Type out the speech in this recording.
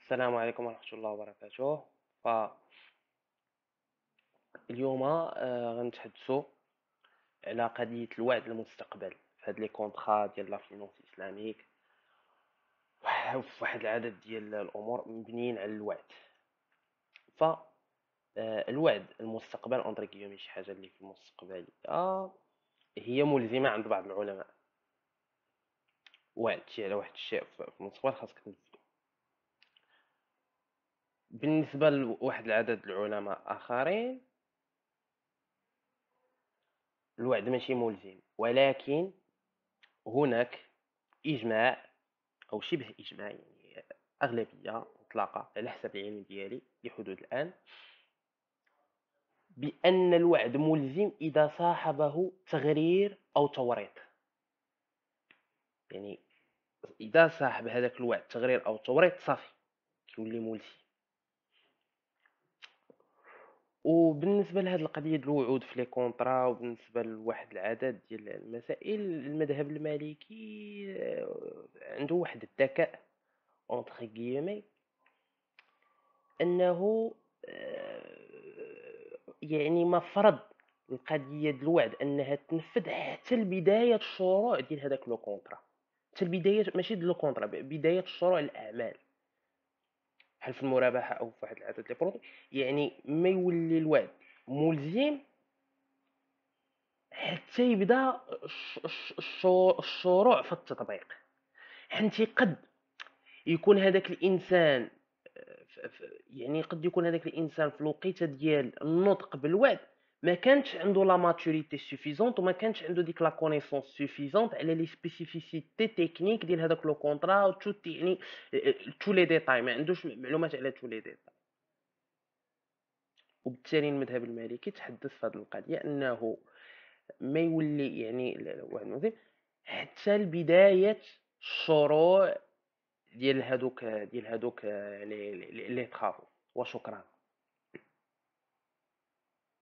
السلام عليكم ورحمة الله وبركاته. فاليوم غنتحدثوا على قضية الوعد المستقبل في هاد لي كونطرا ديال لا فينونس اسلاميك، وفي واحد العدد ديال الامور مبنيين على الوعد. ف الوعد المستقبل اونتر كيومي شي حاجة اللي في المستقبل هي ملزمة عند بعض العلماء. وعدتي على واحد الشيء في المستقبل خاصك تنفذو. بالنسبة لواحد العدد العلماء آخرين الوعد ماشي ملزم، ولكن هناك إجماع أو شبه إجماع، يعني أغلبية مطلقة على حسب العلم ديالي لحدود الآن، بأن الوعد ملزم إذا صاحبه تغرير أو توريط. يعني إذا صاحب هذاك الوعد تغرير أو توريط صافي كيولي ملزم. وبالنسبة لهاد القضية ديال الوعود في لي كونطرا، وبالنسبة لواحد العدد ديال المسائل، المذهب المالكي عنده واحد الذكاء اونتر غيومي، انه يعني ما فرض القضيه ديال الوعد انها تنفذ حتى لبدايه الشروع ديال هذاك لو كونطرا، حتى البدايه ماشي ديال لو كونطرا، بدايه الشروع الاعمال بحال في المرابحه او في واحد العدد لي برودوي. يعني ما يولي الوعد ملزم حتى يبدا الشروع في التطبيق. حنتي قد يكون هذاك الانسان يعني قد يكون هذاك الانسان في الوقيته ديال النطق بالوعد ما كانش عنده لا ماتوريتي سوفيزونت، وما كانش عنده ديك لا كونيسونس سوفيزونت على لي سبيسيفيسيتي تكنيك ديال هذاك لو كونطرا، يعني تو لي ديتاي، ما عندوش معلومات على تو لي ديتاي. وبالتالي المذهب المالكي تحدث في هذه القضيه انه ما يولي يعني واحد المذهب حتى لبدايه الشروع ديال هادوك يعني اللي تخافوا. وشكرا.